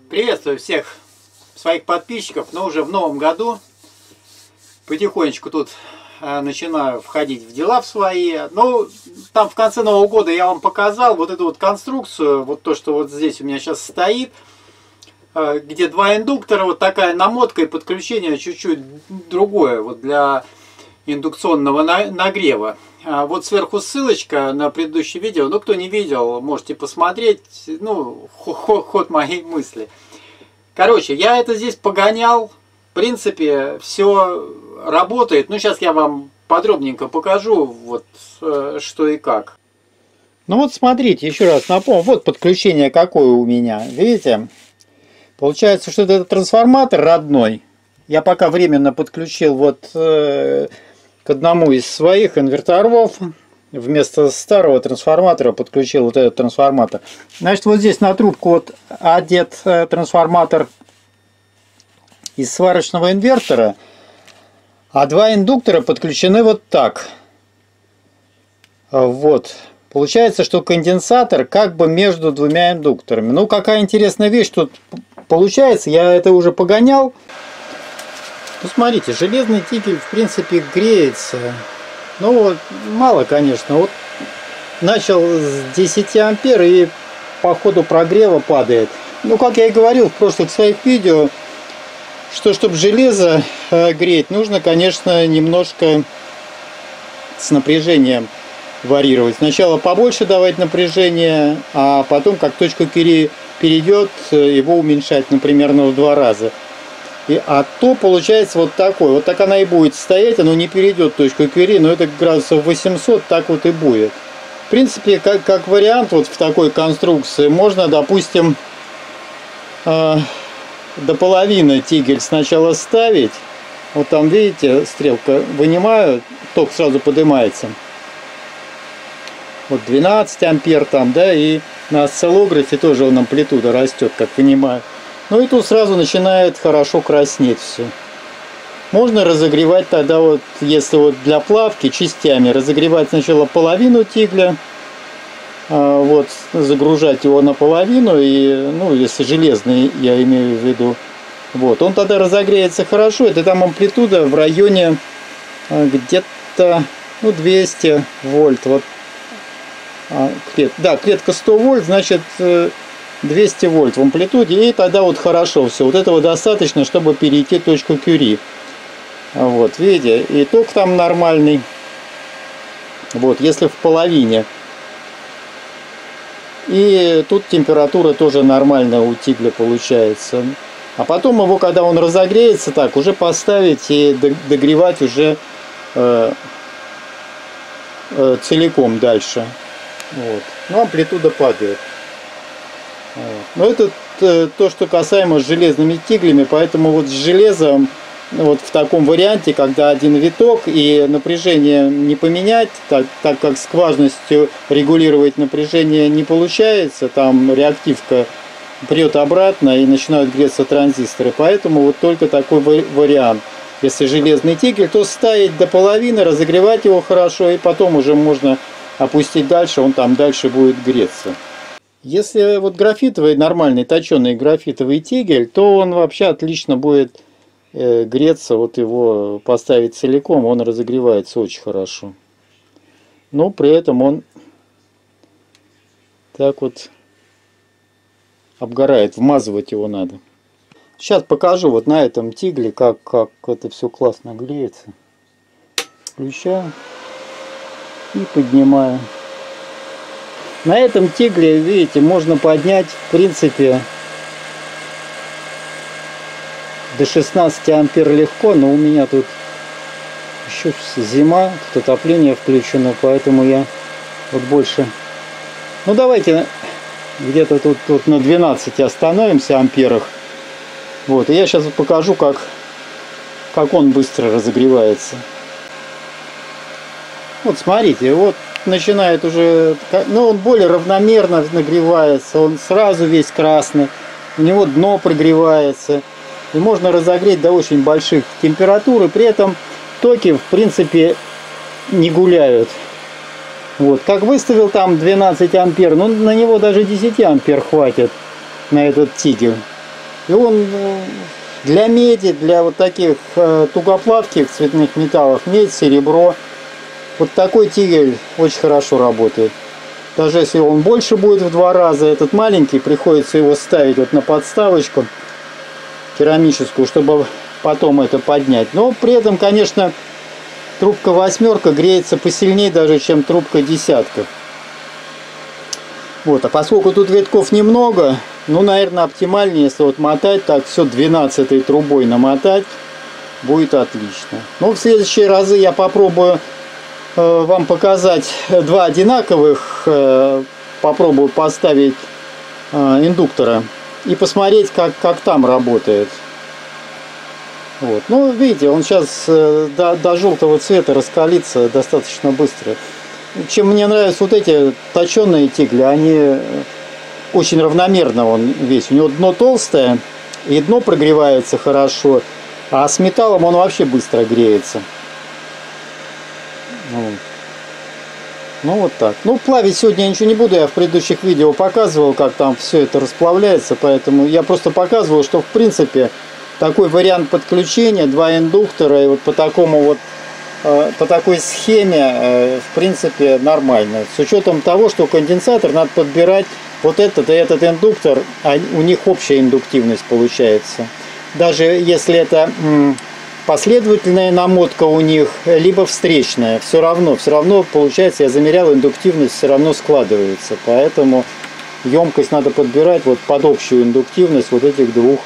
Приветствую всех своих подписчиков, но уже в новом году. Потихонечку тут начинаю входить в дела в свои. Ну, там в конце Нового года я вам показал вот эту вот конструкцию, вот то, что вот здесь у меня сейчас стоит, где два индуктора, вот такая намотка и подключение чуть-чуть другое, вот для индукционного нагрева. Вот сверху ссылочка на предыдущее видео. Ну, кто не видел, можете посмотреть. Ну, ход моей мысли. Короче, я это здесь погонял. В принципе, все работает. Ну, сейчас я вам подробненько покажу, вот что и как. Ну вот смотрите, еще раз напомню. Вот подключение какое у меня. Видите? Получается, что это трансформатор родной. Я пока временно подключил вот к одному из своих инверторов. Вместо старого трансформатора подключил вот этот трансформатор. Значит, вот здесь на трубку вот одет трансформатор из сварочного инвертора, а два индуктора подключены вот так. Вот. Получается, что конденсатор как бы между двумя индукторами. Ну, какая интересная вещь тут получается. Я это уже погонял. Ну, смотрите, железный тигель, в принципе, греется. Ну, вот, мало, конечно. Вот начал с 10 ампер и по ходу прогрева падает. Ну, как я и говорил в прошлых своих видео, что чтобы железо греть, нужно, конечно, немножко с напряжением варьировать. Сначала побольше давать напряжение, а потом, как точка Кюри перейдет, его уменьшать, например, в 2 раза. А то получается вот такой. Вот так она и будет стоять, оно не перейдет точку Кюри, но это градусов 800, так вот и будет. В принципе, как вариант вот в такой конструкции, можно, допустим, до половины тигель сначала ставить. Вот там, видите, стрелка, вынимаю, ток сразу поднимается. Вот 12 ампер там, да, и на осциллографе тоже он амплитуда растет, как понимаю. Ну и тут сразу начинает хорошо краснеть все. Можно разогревать тогда вот, если вот для плавки частями, разогревать сначала половину тигля, вот, загружать его наполовину, и, ну, если железный, я имею в виду, вот, он тогда разогреется хорошо, это там амплитуда в районе где-то, ну, 200 вольт, вот, да, клетка 100 вольт, значит, 200 вольт в амплитуде, и тогда вот хорошо все. Вот этого достаточно, чтобы перейти точку Кюри. Вот, видите, и ток там нормальный. Вот, если в половине. И тут температура тоже нормальная у тигля получается. А потом его, когда он разогреется, так, уже поставить и догревать уже целиком дальше. Вот. Ну, амплитуда падает. Но это то, что касаемо с железными тиглями, поэтому вот с железом, вот в таком варианте, когда один виток и напряжение не поменять, так как с важностью регулировать напряжение не получается, там реактивка прет обратно и начинают греться транзисторы, поэтому вот только такой вариант. Если железный тигель, то ставить до половины, разогревать его хорошо, и потом уже можно опустить дальше, он там дальше будет греться. Если вот графитовый, нормальный точеный графитовый тигель, то он вообще отлично будет греться. Вот его поставить целиком, он разогревается очень хорошо. Но при этом он так вот обгорает, вмазывать его надо. Сейчас покажу вот на этом тигле, как это все классно греется. Включаю и поднимаю. На этом тигле, видите, можно поднять, в принципе, до 16 ампер легко, но у меня тут еще зима, тут отопление включено, поэтому я вот больше... Ну, давайте где-то тут на 12 остановимся амперах. Вот, и я сейчас покажу, как он быстро разогревается. Вот, смотрите, вот начинает уже, ну, он более равномерно нагревается, он сразу весь красный, у него дно прогревается, и можно разогреть до очень больших температур, и при этом токи, в принципе, не гуляют. Вот, как выставил там 12 ампер, ну, на него даже 10 ампер хватит, на этот тигель. И он для меди, для вот таких тугоплавких цветных металлов, медь, серебро, вот такой тигель очень хорошо работает. Даже если он больше будет в 2 раза, этот маленький, приходится его ставить вот на подставочку керамическую, чтобы потом это поднять. Но при этом, конечно, трубка 8 греется посильнее даже, чем трубка 10. Вот, а поскольку тут витков немного, ну, наверное, оптимальнее, если вот мотать так все 12-й трубой намотать, будет отлично. Но в следующие разы я попробую вам показать 2 одинаковых, попробую поставить индуктора и посмотреть, как там работает. Вот. Ну, видите, он сейчас до желтого цвета раскалится достаточно быстро. Чем мне нравятся вот эти точеные тигли, они очень равномерно он весь. У него дно толстое, и дно прогревается хорошо, а с металлом он вообще быстро греется. Ну вот так. Ну, плавить сегодня я ничего не буду, я в предыдущих видео показывал, как там все это расплавляется, поэтому я просто показываю, что в принципе такой вариант подключения, 2 индуктора, и вот по такому вот, по такой схеме, в принципе, нормально. С учетом того, что конденсатор надо подбирать вот этот и этот индуктор, а у них общая индуктивность получается. Даже если это последовательная намотка у них, либо встречная, все равно получается, я замерял, индуктивность все равно складывается. Поэтому емкость надо подбирать вот под общую индуктивность вот этих двух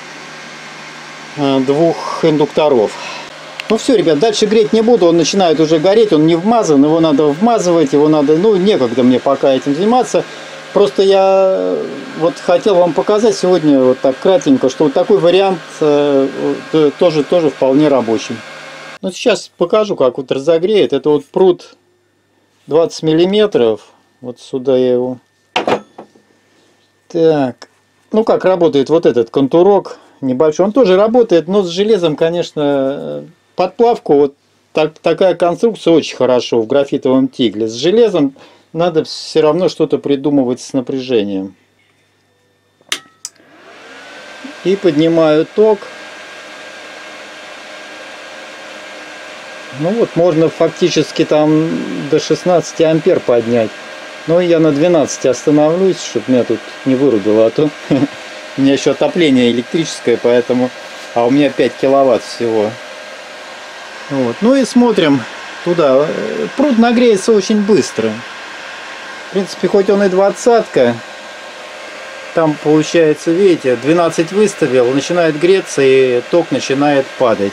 индукторов. Ну все, ребят, дальше греть не буду, он начинает уже гореть, он не вмазан, его надо вмазывать, его надо, ну, некогда мне пока этим заниматься. Просто я вот хотел вам показать сегодня вот так кратенько, что вот такой вариант тоже вполне рабочий. Ну, сейчас покажу, как вот разогреет. Это вот прут 20 миллиметров. Вот сюда я его... Так. Ну, как работает вот этот контурок небольшой. Он тоже работает, но с железом, конечно, подплавку. Вот такая конструкция очень хорошо в графитовом тигле. С железом надо все равно что-то придумывать с напряжением. И поднимаю ток. Ну вот, можно фактически там до 16 ампер поднять. Но я на 12 остановлюсь, чтобы меня тут не вырубило. А то у меня еще отопление электрическое, поэтому... А у меня 5 киловатт всего. Вот. Ну и смотрим туда. Прут нагреется очень быстро. В принципе, хоть он и 20-ка, там получается, видите, 12 выставил, начинает греться и ток начинает падать.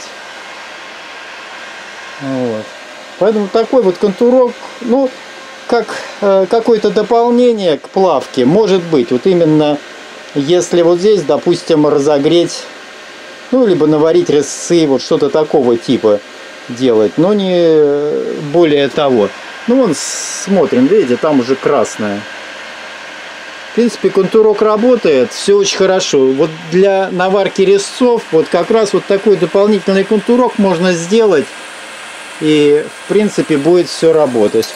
Вот. Поэтому такой вот контурок, ну, как какое-то дополнение к плавке, может быть, вот именно если вот здесь, допустим, разогреть, ну, либо наварить резцы, вот что-то такого типа делать, но не более того. Ну, вон, смотрим, видите, там уже красное. В принципе, контурок работает, все очень хорошо. Вот для наварки резцов, вот как раз вот такой дополнительный контурок можно сделать. И, в принципе, будет все работать.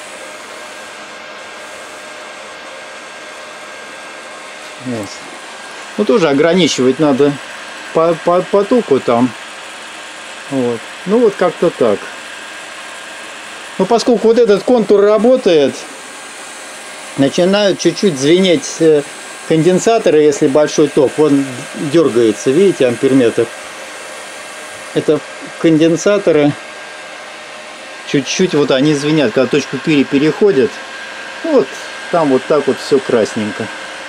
Вот. Ну, тоже ограничивать надо по току там. Вот. Ну, вот как-то так. Но поскольку вот этот контур работает, начинают чуть-чуть звенеть конденсаторы, если большой ток. Вон дергается, видите, амперметр. Это конденсаторы. Чуть-чуть вот они звенят, когда точку переходят. Вот там вот так вот все красненько.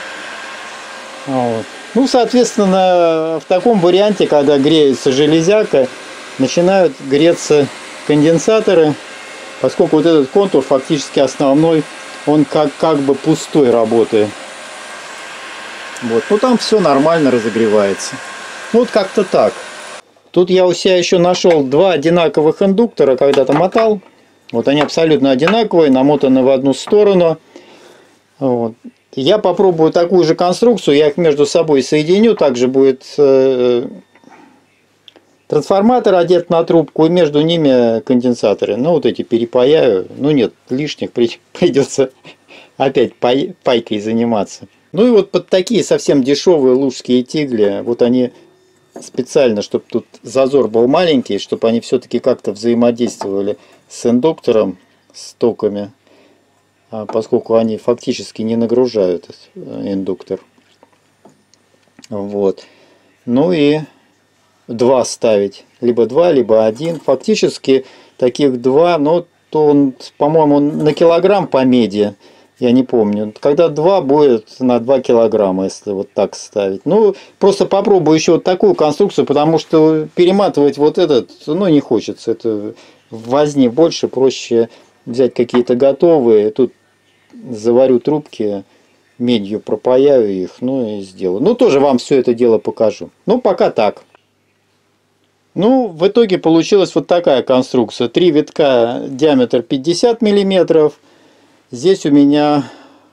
Вот. Ну, соответственно, в таком варианте, когда греется железяка, начинают греться конденсаторы. Поскольку вот этот контур фактически основной, он как бы пустой работает. Вот. Ну там все нормально разогревается. Ну, вот как-то так. Тут я у себя еще нашел 2 одинаковых индуктора, когда-то мотал. Вот они абсолютно одинаковые, намотаны в одну сторону. Вот. Я попробую такую же конструкцию, я их между собой соединю. Также будет трансформатор одет на трубку, и между ними конденсаторы. Ну, вот эти перепаяю. Ну, нет, лишних придется опять пайкой заниматься. Ну и вот под такие совсем дешевые лужские тигли, вот они специально, чтобы тут зазор был маленький, чтобы они все-таки как-то взаимодействовали с индуктором, с токами, поскольку они фактически не нагружают индуктор. Вот. Ну и два ставить. Либо два, либо один. Фактически таких два, но то он, по-моему, на килограмм по меди. Я не помню. Когда два будет на 2 килограмма, если вот так ставить. Ну, просто попробую еще вот такую конструкцию, потому что перематывать вот этот, ну, не хочется. Это возни больше, проще взять какие-то готовые. Тут заварю трубки, медью пропаяю их, ну и сделаю. Ну, тоже вам все это дело покажу. Ну, пока так. Ну, в итоге получилась вот такая конструкция. 3 витка, диаметр 50 миллиметров. Здесь у меня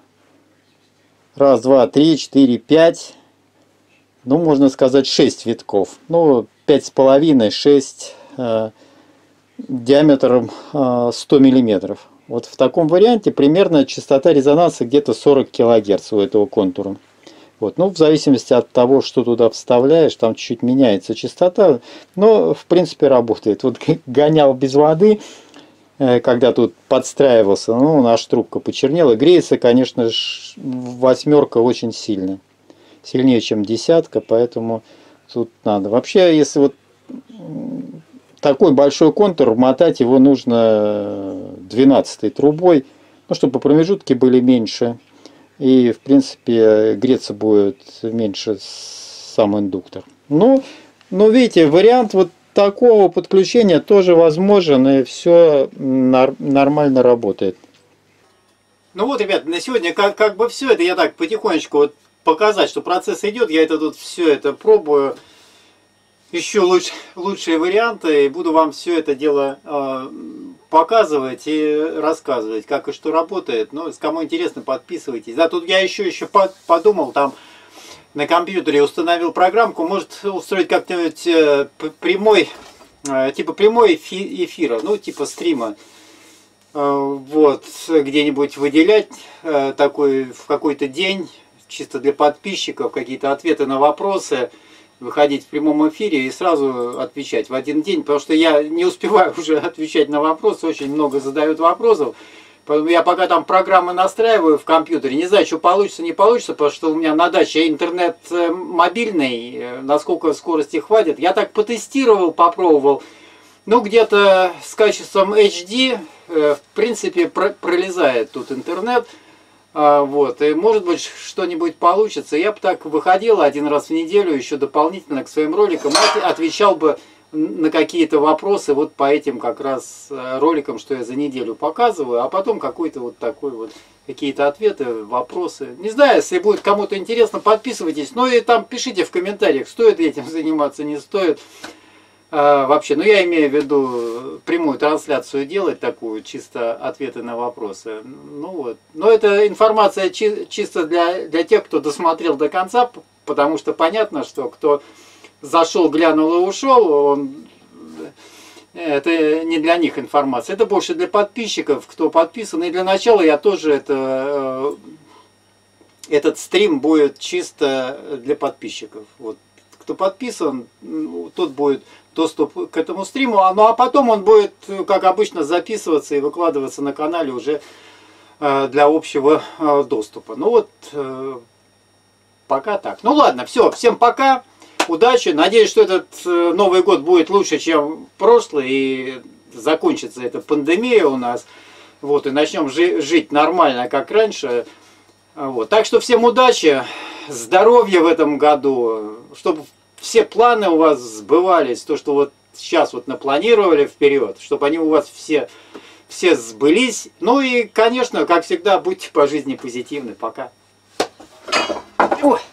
1, 2, 3, 4, 5, ну, можно сказать, 6 витков. Ну, 5,5, 6 диаметром 100 миллиметров. Вот в таком варианте примерно частота резонанса где-то 40 кГц у этого контура. Вот. Ну, в зависимости от того, что туда вставляешь, там чуть-чуть меняется частота, но в принципе работает. Вот гонял без воды, когда тут подстраивался, ну, наша трубка почернела. Греется, конечно, 8 очень сильно. Сильнее, чем 10, поэтому тут надо. Вообще, если вот такой большой контур, мотать его нужно 12-й трубой, ну, чтобы промежутки были меньше. И, в принципе, греться будет меньше сам индуктор. Ну, видите, вариант вот такого подключения тоже возможен, и все нормально работает. Ну вот, ребят, на сегодня как бы все это я так потихонечку вот показать, что процесс идет. Я это тут все это пробую. Еще лучшие варианты, и буду вам все это дело показывать и рассказывать, как и что работает. Ну, кому интересно, подписывайтесь. Да, тут я еще подумал, там на компьютере установил программку, может устроить как-нибудь прямой эфира, ну, типа стрима. Вот, где-нибудь выделять такой в какой-то день, чисто для подписчиков, какие-то ответы на вопросы, выходить в прямом эфире и сразу отвечать в один день, потому что я не успеваю уже отвечать на вопросы, очень много задают вопросов. Поэтому я пока там программы настраиваю в компьютере, не знаю, что получится, не получится, потому что у меня на даче интернет мобильный, насколько скорости хватит. Я так потестировал, попробовал, ну где-то с качеством HD, в принципе, пролезает тут интернет. Вот, и может быть что-нибудь получится. Я бы так выходил один раз в неделю еще дополнительно к своим роликам, отвечал бы на какие-то вопросы вот по этим как раз роликам, что я за неделю показываю, а потом какой-то вот такой вот, какие-то ответы, вопросы. Не знаю, если будет кому-то интересно, подписывайтесь, ну и там пишите в комментариях, стоит этим заниматься, не стоит. Вообще, ну я имею в виду прямую трансляцию делать такую, чисто ответы на вопросы. Ну вот. Но это информация чисто для тех, кто досмотрел до конца, потому что понятно, что кто зашел, глянул и ушел, это не для них информация. Это больше для подписчиков, кто подписан. И для начала я тоже этот стрим будет чисто для подписчиков. Вот. Кто подписан, тот будет доступ к этому стриму, ну а потом он будет, как обычно, записываться и выкладываться на канале уже для общего доступа. Ну вот, пока так. Ну ладно, все, всем пока, удачи, надеюсь, что этот Новый год будет лучше, чем прошлый, и закончится эта пандемия у нас, вот, и начнем жить нормально, как раньше. Вот. Так что всем удачи, здоровья в этом году, чтобы все планы у вас сбывались, то, что вот сейчас вот напланировали вперед, чтобы они у вас все сбылись. Ну и, конечно, как всегда, будьте по жизни позитивны. Пока. Ой.